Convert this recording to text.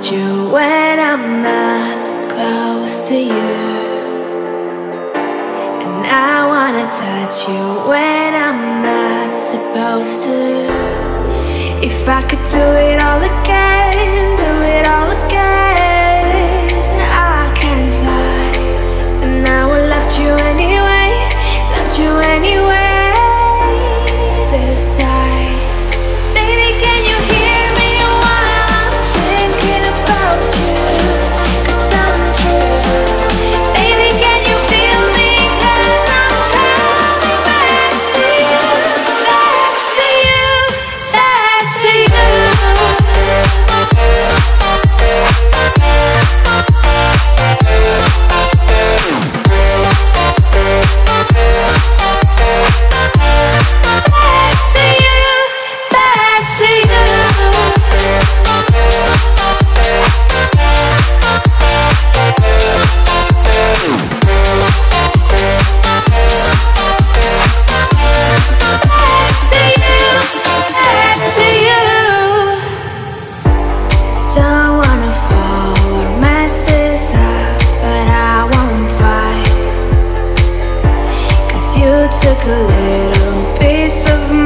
hold you when I'm not close to you, and I wanna touch you when I'm not supposed to. If I could do it all again, do it all again, I can't lie, and I would love you anyway, loved you anyway. This time, baby, can you hear me while I'm thinking about you? 'Cause I'm true. Baby, can you feel me? 'Cause I'm coming back to you, back to you, back to you. Don't wanna fall or mess this up, but I won't fight. 'Cause you took a little piece of